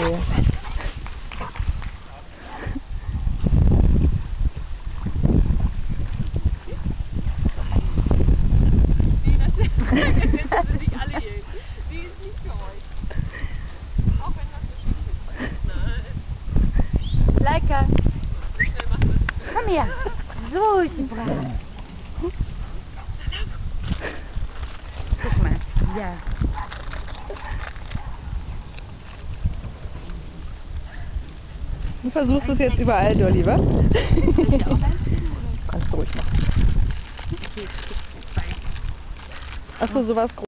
Serie. Jetzt sind nicht alle hier. Die ist nicht für euch. Auch wenn das so schief ist. Nein. Leica, Schnell machen wir das. komm her. So ist sie brav. Guck mal, ja. Du versuchst es jetzt überall, Dolly, wa? Kannst du ruhig machen. Achso, sowas.